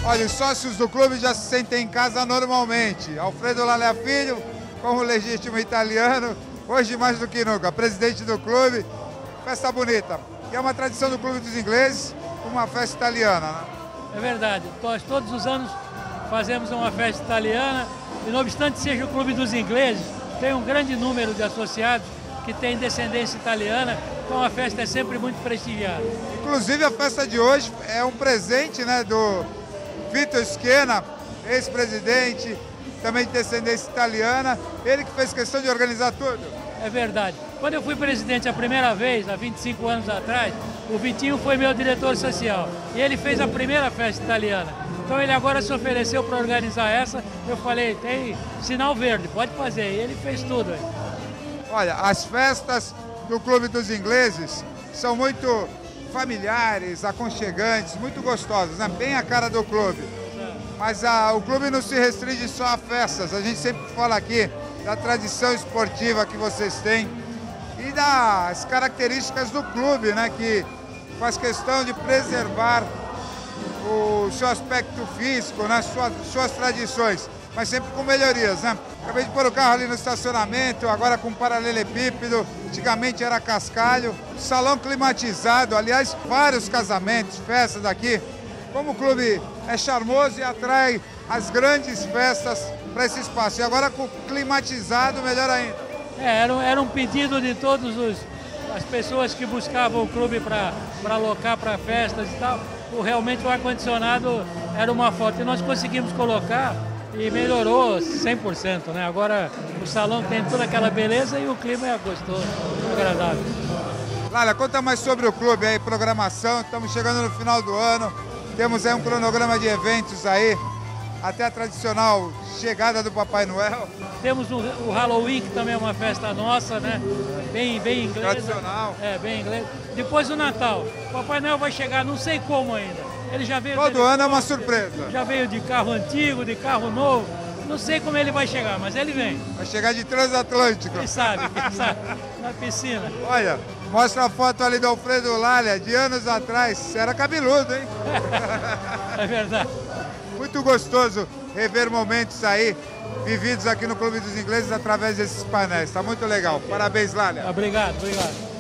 Olha, os sócios do clube já se sentem em casa normalmente. Alfredo Lalea Filho, como legítimo italiano, hoje mais do que nunca, presidente do clube. Festa bonita. E é uma tradição do Clube dos Ingleses, uma festa italiana, né? É verdade. Nós todos os anos fazemos uma festa italiana e, não obstante seja o Clube dos Ingleses, tem um grande número de associados que tem descendência italiana, então a festa é sempre muito prestigiada. Inclusive a festa de hoje é um presente, né, do Vitor Schiena, ex-presidente, também de descendência italiana, ele que fez questão de organizar tudo. É verdade. Quando eu fui presidente a primeira vez, há 25 anos atrás, o Vitinho foi meu diretor social e ele fez a primeira festa italiana. Então ele agora se ofereceu para organizar essa, eu falei, tem sinal verde, pode fazer, e ele fez tudo. Olha, as festas do Clube dos Ingleses são muito familiares, aconchegantes, muito gostosas, né? Bem a cara do clube. Mas o clube não se restringe só a festas, a gente sempre fala aqui da tradição esportiva que vocês têm e das características do clube, né? Que faz questão de preservar o seu aspecto físico, né? Suas tradições, mas sempre com melhorias, né? Acabei de pôr o carro ali no estacionamento, agora com paralelepípedo, antigamente era cascalho, salão climatizado, aliás, vários casamentos, festas aqui. Como o clube é charmoso e atrai as grandes festas para esse espaço. E agora com climatizado, melhor ainda. Era um pedido de todas as pessoas que buscavam o clube para alocar para festas e tal. Realmente o ar-condicionado era uma foto. E nós conseguimos colocar e melhorou 100%, né? Agora o salão tem toda aquela beleza e o clima é gostoso, agradável. Lalea, conta mais sobre o clube aí, programação. Estamos chegando no final do ano. Temos aí um cronograma de eventos aí, até a tradicional chegada do Papai Noel. Temos o Halloween, que também é uma festa nossa, né? Bem inglesa. Tradicional. Bem inglesa. Depois o Natal. O Papai Noel vai chegar, não sei como ainda. Ele já veio... Todo ano é uma surpresa. Já veio de carro antigo, de carro novo. Não sei como ele vai chegar, mas ele vem. Vai chegar de transatlântico. Quem sabe, na piscina. Olha, mostra a foto ali do Alfredo Lalea, de anos atrás. Você era cabeludo, hein? É verdade. Muito gostoso rever momentos aí, vividos aqui no Clube dos Ingleses através desses painéis. Tá muito legal. Parabéns, Lalea. Obrigado, obrigado.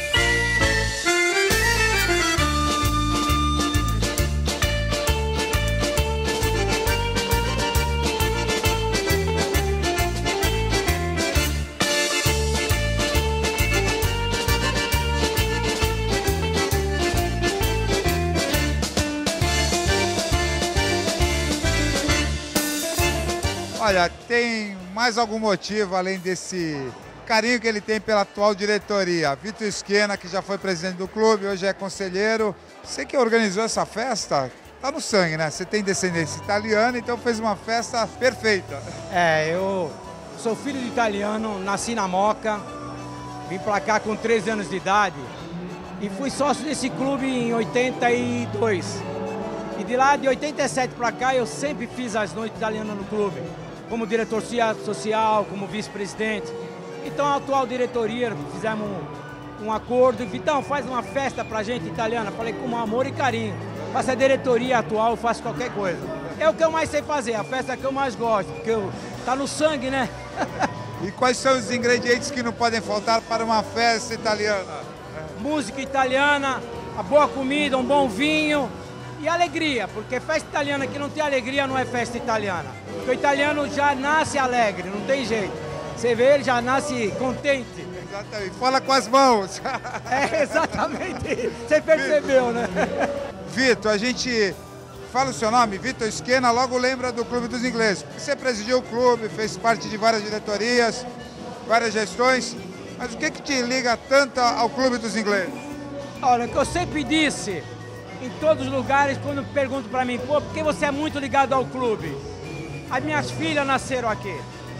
Olha, tem mais algum motivo além desse carinho que ele tem pela atual diretoria? Vitor Schiena, que já foi presidente do clube, hoje é conselheiro. Você que organizou essa festa, tá no sangue, né? Você tem descendência italiana, então fez uma festa perfeita. Eu sou filho de italiano, nasci na Moca, vim pra cá com 13 anos de idade e fui sócio desse clube em 82. E de lá, de 87 pra cá, eu sempre fiz as noites italianas no clube, como diretor social, como vice-presidente. Então a atual diretoria, fizemos um acordo, e Vitão, faz uma festa pra gente italiana. Falei, com amor e carinho. Faço a diretoria atual, eu faço qualquer coisa. É o que eu mais sei fazer, a festa que eu mais gosto, porque tá no sangue, né? E quais são os ingredientes que não podem faltar para uma festa italiana? Música italiana, a boa comida, um bom vinho e alegria, porque festa italiana que não tem alegria não é festa italiana. Porque o italiano já nasce alegre, não tem jeito. Você vê, ele já nasce contente. Exatamente. Fala com as mãos. É, exatamente. Você percebeu, né? Vitor, a gente fala o seu nome, Vitor Schiena, logo lembra do Clube dos Ingleses. Você presidiu o clube, fez parte de várias diretorias, várias gestões, mas o que te liga tanto ao Clube dos Ingleses? Olha, o que eu sempre disse, em todos os lugares, quando perguntam para mim, pô, por que você é muito ligado ao clube? As minhas filhas nasceram aqui.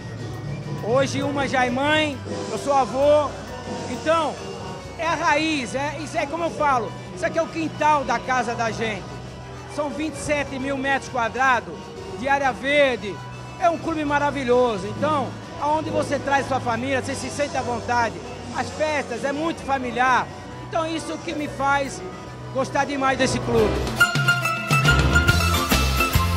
Hoje uma já é mãe, eu sou avô. Então, é a raiz, isso é como eu falo, isso aqui é o quintal da casa da gente. São 27 mil metros quadrados de área verde. É um clube maravilhoso. Então, aonde você traz sua família, você se sente à vontade. As festas é muito familiar. Então, isso que me faz gostar demais desse clube.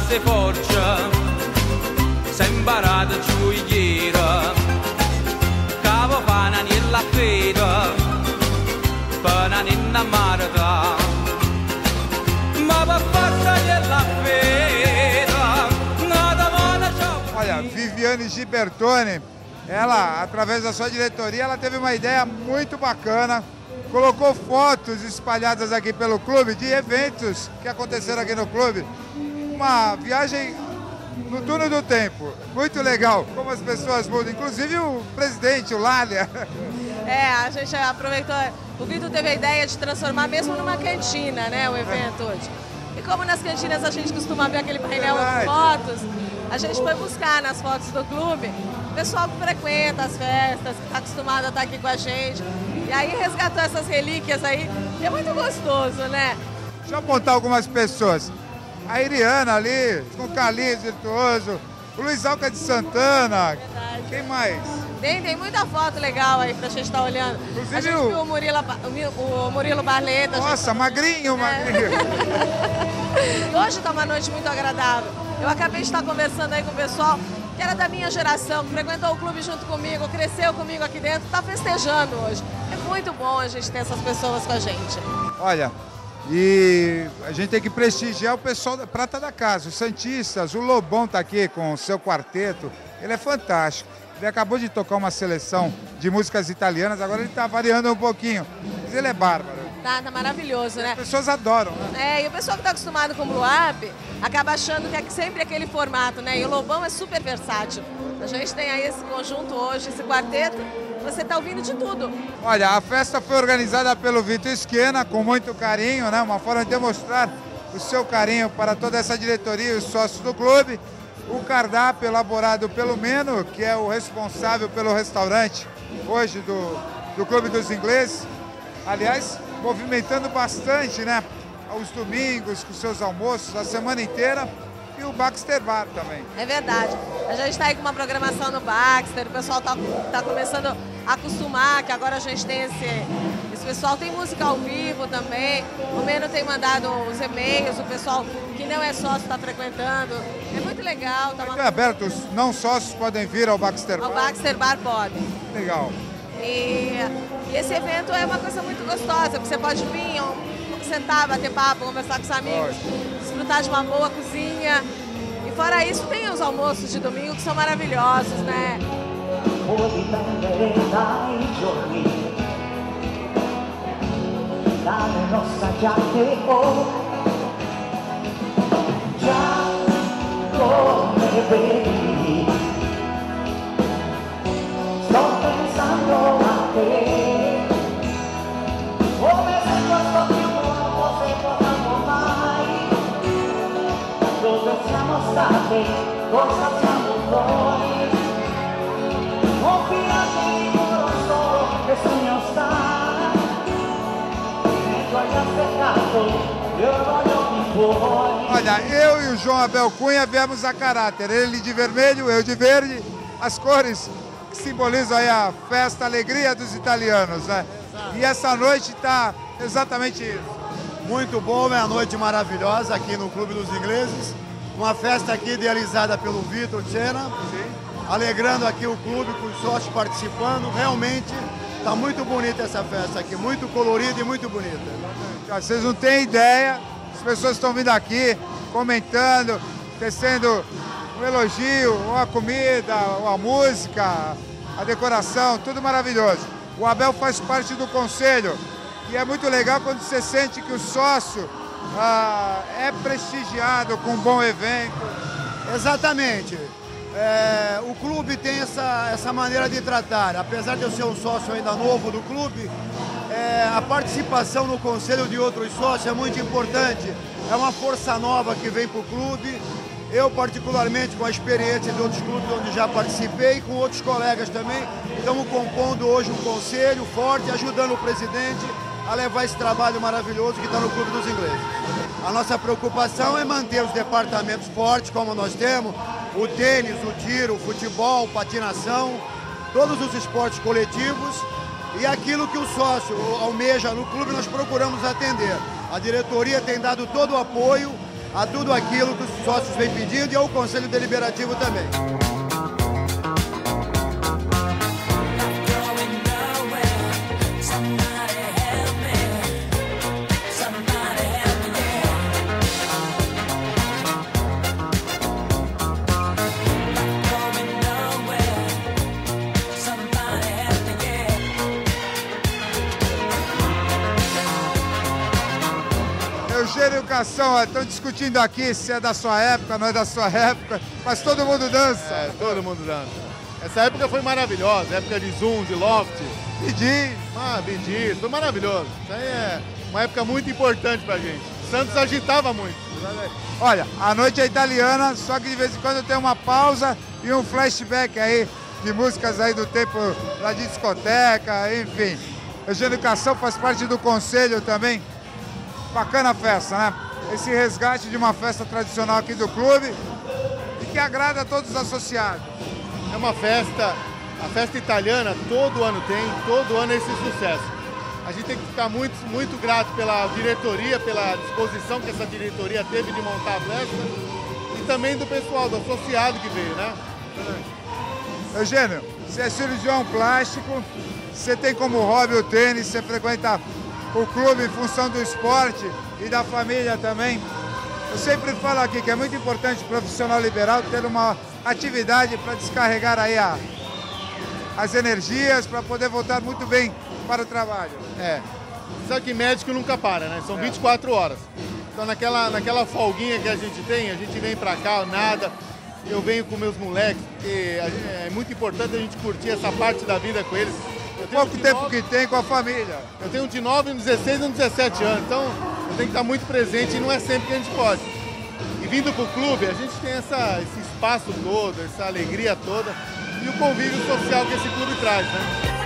se forza, sei imparata gioiera, cavo pana nella fera, pana nella marca, ma per forza della fera, nada manda ciao. Olha, Viviane Gibertoni, ela, através da sua diretoria, ela teve uma ideia muito bacana, colocou fotos espalhadas aqui pelo clube de eventos que aconteceram aqui no clube. Uma viagem no túnel do tempo, muito legal, como as pessoas mudam, inclusive o presidente, o Lália. A gente aproveitou, o Vitor teve a ideia de transformar mesmo numa cantina, né, o evento hoje. E como nas cantinas a gente costuma ver aquele painel de fotos, a gente foi buscar nas fotos do clube o pessoal que frequenta as festas, que está acostumado a estar aqui com a gente. E aí resgatou essas relíquias aí, e é muito gostoso, né? Deixa eu apontar algumas pessoas. A Iriana ali, com o Carlinhos Virtuoso, o Luiz Alca de Santana. Verdade. Quem mais? Tem muita foto legal aí pra gente estar olhando. Inclusive a gente viu o Murilo Barleta. Nossa, magrinho. E hoje tá uma noite muito agradável. Eu acabei de estar conversando aí com o pessoal que era da minha geração, que frequentou o clube junto comigo, cresceu comigo aqui dentro, tá festejando hoje. É muito bom a gente ter essas pessoas com a gente. Olha, e a gente tem que prestigiar o pessoal da Prata da Casa, os Santistas. O Lobão tá aqui com o seu quarteto, ele é fantástico. Ele acabou de tocar uma seleção de músicas italianas, agora ele tá variando um pouquinho, mas ele é bárbaro. Tá maravilhoso, né? As pessoas adoram, né? E o pessoal que tá acostumado com o Blue Up acaba achando que é sempre aquele formato, né? E o Lobão é super versátil. A gente tem aí esse conjunto hoje, esse quarteto, você tá ouvindo de tudo. Olha, a festa foi organizada pelo Vitor Esquena, com muito carinho, né? Uma forma de demonstrar o seu carinho para toda essa diretoria e os sócios do clube. O cardápio elaborado pelo Meno, que é o responsável pelo restaurante hoje do Clube dos Ingleses. Aliás, movimentando bastante, né? Aos domingos, com seus almoços, a semana inteira. E o Baxter Bar também. É verdade. A gente está aí com uma programação no Baxter, o pessoal tá começando a acostumar, que agora a gente tem esse pessoal, tem música ao vivo também. O Meno tem mandado os e-mails, o pessoal que não é sócio está frequentando. É muito legal. Tá aberto, os não sócios podem vir ao Baxter Bar? Ao Baxter Bar podem. Legal. E esse evento é uma coisa muito gostosa, porque você pode vir, sentar, bater papo, conversar com os amigos, desfrutar de uma boa cozinha. E fora isso, tem os almoços de domingo que são maravilhosos, né? Olha, eu e o João Abel Cunha viemos a caráter, ele de vermelho, eu de verde, as cores que simbolizam aí a festa, a alegria dos italianos, né? E essa noite está exatamente isso. Muito bom, é uma noite maravilhosa aqui no Clube dos Ingleses. Uma festa aqui idealizada pelo Vitor Esquena, alegrando aqui o clube com os sócios participando. Realmente está muito bonita essa festa aqui, muito colorida e muito bonita. Vocês não têm ideia, as pessoas estão vindo aqui, comentando, tecendo um elogio, ou a comida, ou a música, a decoração, tudo maravilhoso. O Abel faz parte do conselho e é muito legal quando você sente que o sócio é prestigiado com um bom evento. Exatamente. O clube tem essa maneira de tratar. Apesar de eu ser um sócio ainda novo do clube, a participação no conselho de outros sócios é muito importante. É uma força nova que vem para o clube. Eu, particularmente, com a experiência de outros clubes onde já participei, com outros colegas também, estamos compondo hoje um conselho forte, ajudando o presidente a levar esse trabalho maravilhoso que está no Clube dos Ingleses. A nossa preocupação é manter os departamentos fortes, como nós temos, o tênis, o tiro, o futebol, patinação, todos os esportes coletivos e aquilo que o sócio almeja no clube nós procuramos atender. A diretoria tem dado todo o apoio a tudo aquilo que os sócios vêm pedindo e ao Conselho Deliberativo também. Eugênio Cação, estão discutindo aqui se é da sua época, não é da sua época, mas todo mundo dança. É, todo mundo dança. Essa época foi maravilhosa, época de Zoom, de Loft. Bidi. Bidi, foi maravilhoso. Isso aí é uma época muito importante pra gente. Santos agitava muito. Olha, a noite é italiana, só que de vez em quando tem uma pausa e um flashback aí de músicas aí do tempo da discoteca, enfim. Eugênio Cação faz parte do conselho também. Bacana a festa, né? Esse resgate de uma festa tradicional aqui do clube e que agrada a todos os associados. É uma festa, a festa italiana todo ano tem, todo ano é esse sucesso. A gente tem que ficar muito, muito grato pela diretoria, pela disposição que essa diretoria teve de montar a festa e também do pessoal, do associado que veio, né? Eugênio, você é cirurgião plástico, você tem como hobby o tênis, você frequenta o clube em função do esporte e da família também. Eu sempre falo aqui que é muito importante o profissional liberal ter uma atividade para descarregar aí as energias, para poder voltar muito bem para o trabalho. Sabe que médico nunca para, né? São 24 horas. Então naquela folguinha que a gente tem, a gente vem para cá, nada. Eu venho com meus moleques, porque é muito importante a gente curtir essa parte da vida com eles. Pouco tempo que tem com a família. Eu tenho um de 9, um 16 e um 17 anos, então eu tenho que estar muito presente e não é sempre que a gente pode. E vindo para o clube, a gente tem esse espaço todo, essa alegria toda e o convívio social que esse clube traz, né?